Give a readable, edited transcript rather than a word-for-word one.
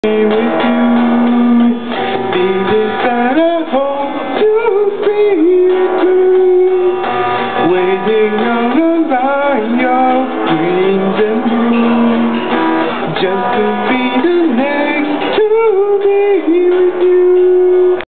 With you, baby, that I hope to see you through. Waiting on the line, your dreams and blues, just to be